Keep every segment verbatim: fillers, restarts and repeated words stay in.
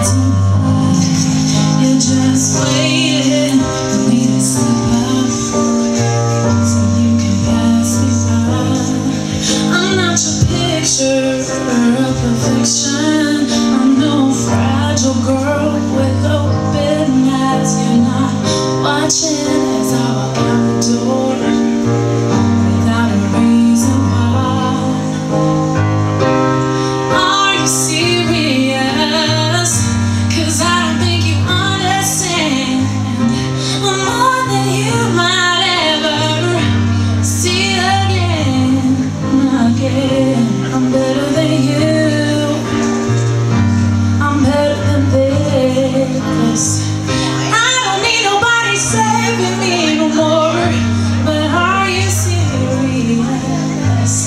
You're just waiting for me to slip up so you can pass me by. I'm not your picture of perfection. I'm no fragile girl with open eyes. You're not watching as I walk out the door without a reason why. Are you serious? 'Cause I don't think you understand more than you might ever see again. Again, I'm better than you. I'm better than this. I don't need nobody saving me no more. But are you serious?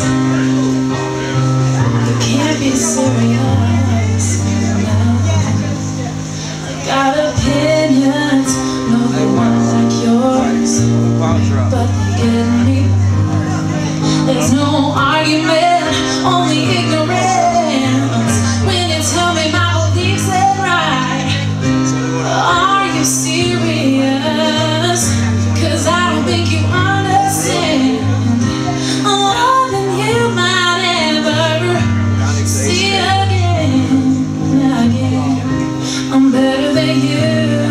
You can't be serious. No. I got opinions, no they weren't like yours, but they get me. There's no argument, only ignorance when you tell me my beliefs ain't right. Are you serious? 'Cause I don't think you understand more than you might ever see again. Again, I'm better than you.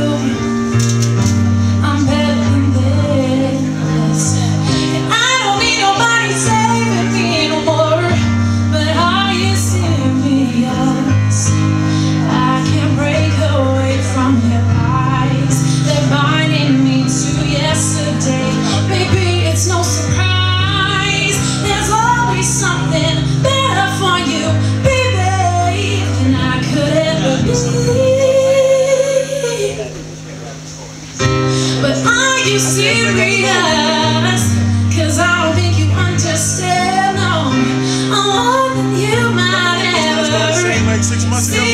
I'm better than this. And I don't need nobody saving me no more. But are you serious? I can't break away from your eyes. They're binding me to yesterday. Baby, it's no surprise. There's always something better for you, baby, than I could ever be. But are you serious? 'Cause I don't think you understand, no, more than you might ever Like six months ago. see